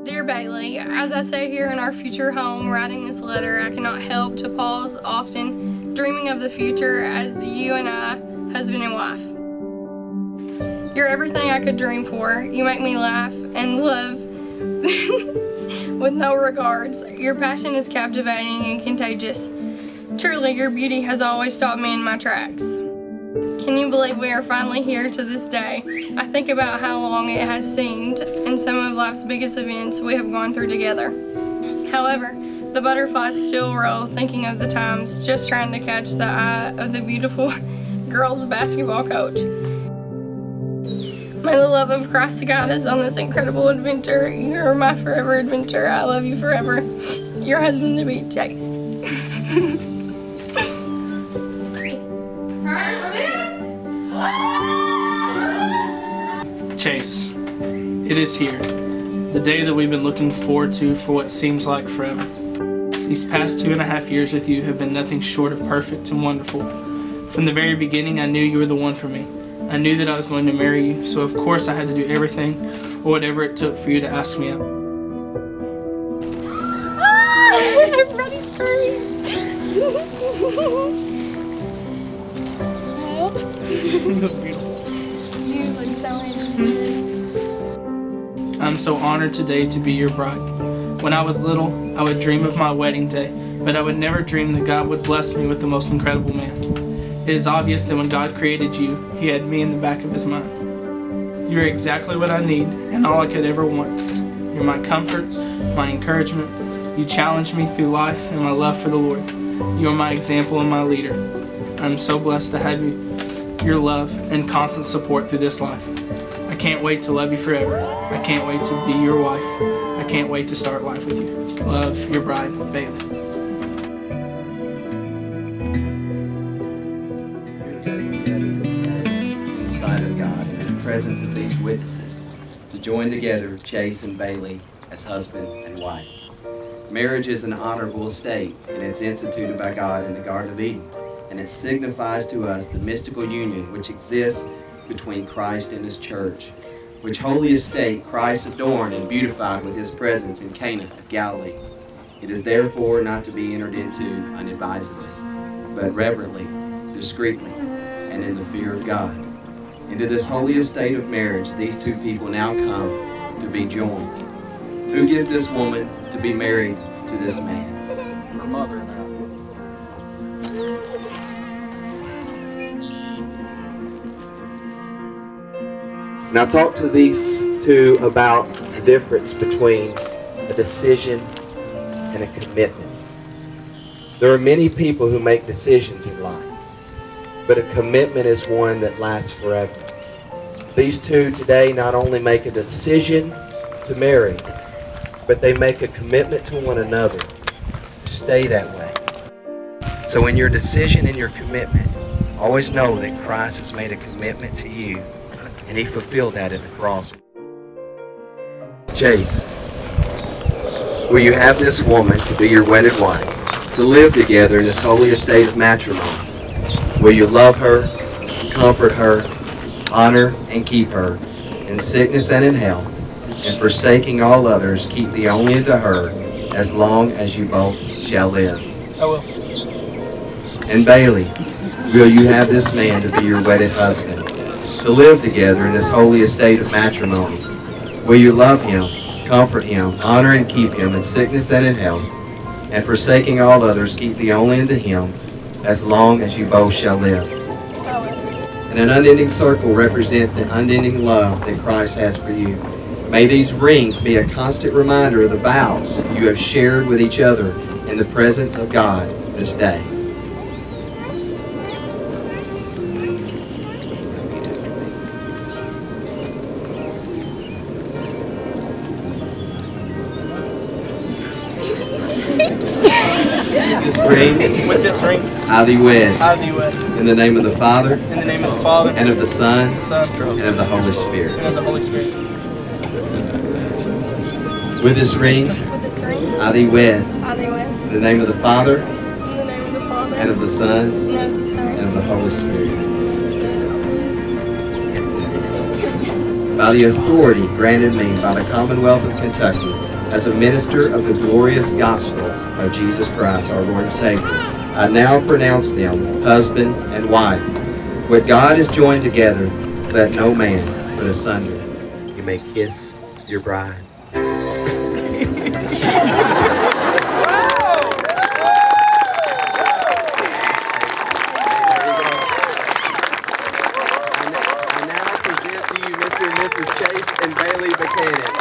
Dear Bailey, as I sit here in our future home writing this letter, I cannot help to pause often, dreaming of the future as you and I, husband and wife. You're everything I could dream for. You make me laugh and love with no regards. Your passion is captivating and contagious. Truly, your beauty has always stopped me in my tracks. Can you believe we are finally here to this day? I think about how long it has seemed and some of life's biggest events we have gone through together. However, the butterflies still roll, thinking of the times, just trying to catch the eye of the beautiful girls basketball coach. May the love of Christ guide us on this incredible adventure. You're my forever adventure. I love you forever. Your husband-to-be, Chase. Chase, it is here, the day that we've been looking forward to for what seems like forever. These past 2.5 years with you have been nothing short of perfect and wonderful. From the very beginning, I knew you were the one for me. I knew that I was going to marry you, so of course I had to do everything or whatever it took for you to ask me out. I'm ready for you. You look beautiful. You look so handsome. I'm so honored today to be your bride. When I was little, I would dream of my wedding day, but I would never dream that God would bless me with the most incredible man. It is obvious that when God created you, He had me in the back of His mind. You're exactly what I need and all I could ever want. You're my comfort, my encouragement. You challenge me through life and my love for the Lord. You are my example and my leader. I'm so blessed to have you, your love and constant support through this life. I can't wait to love you forever. I can't wait to be your wife. I can't wait to start life with you. Love, your bride, Bailey. In the sight of God, in the presence of these witnesses, to join together Chase and Bailey as husband and wife. Marriage is an honorable estate, and it's instituted by God in the Garden of Eden, and it signifies to us the mystical union which exists between Christ and His church, which holy estate Christ adorned and beautified with His presence in Cana of Galilee. It is therefore not to be entered into unadvisedly, but reverently, discreetly, and in the fear of God. Into this holy estate of marriage these two people now come to be joined. Who gives this woman to be married to this man? Her mother now. Now talk to these two about the difference between a decision and a commitment. There are many people who make decisions in life, but a commitment is one that lasts forever. These two today not only make a decision to marry, but they make a commitment to one another to stay that way. So in your decision and your commitment, always know that Christ has made a commitment to you, and He fulfilled that at the cross. Chase, will you have this woman to be your wedded wife, to live together in this holy estate of matrimony? Will you love her, comfort her, honor and keep her, in sickness and in health, and forsaking all others, keep thee only unto her, as long as you both shall live? I will. And Bailey, will you have this man to be your wedded husband, to live together in this holy estate of matrimony? Will you love him, comfort him, honor and keep him in sickness and in health, and forsaking all others, keep thee only unto him, as long as you both shall live? And an unending circle represents the unending love that Christ has for you. May these rings be a constant reminder of the vows you have shared with each other in the presence of God this day. With this ring, I thee wed. I thee wed. In the name of the Father, In the name of the Father, and of the Son, and the Son, and of the Holy Spirit. and of the Holy Spirit. With this ring, With this ring, I thee wed. I thee wed. In the name of the Father, In the name of the Father, and of the Son, and of the Son, and of the Holy Spirit. By the authority granted me by the Commonwealth of Kentucky, As a minister of the glorious gospel of Jesus Christ, our Lord and Savior, I now pronounce them husband and wife. What God has joined together, let no man put asunder. You may kiss your bride. I now present to you Mr. and Mrs. Chase and Bailey Buchanan.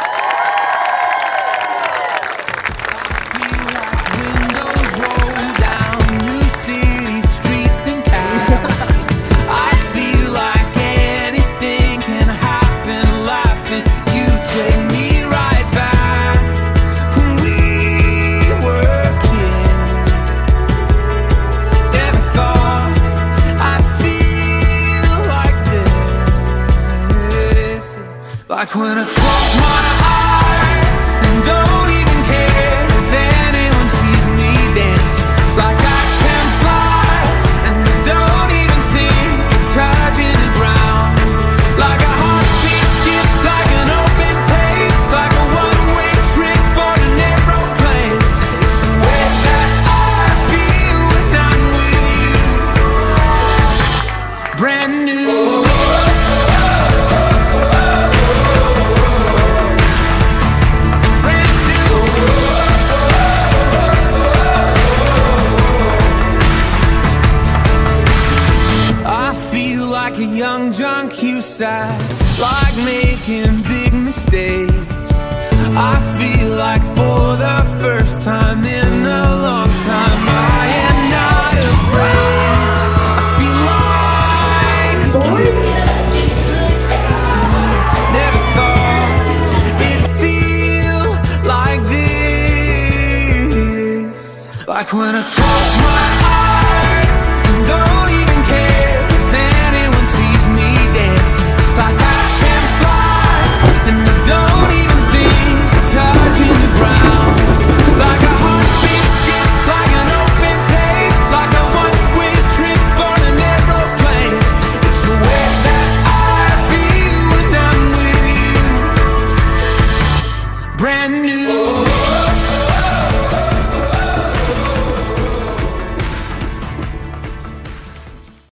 Like when I close my eyes and don't even care if anyone sees me dancing. Like I can fly and I don't even think of touching the ground. Like a heartbeat skip, like an open page, like a one-way trip on an aeroplane. It's the way that I feel when I'm with you. Brand new. Like a young John Cusack, like making big mistakes. I feel like for the first time in a long time I am not afraid. I feel like a kid. Never thought it'd feel like this. Like when I close my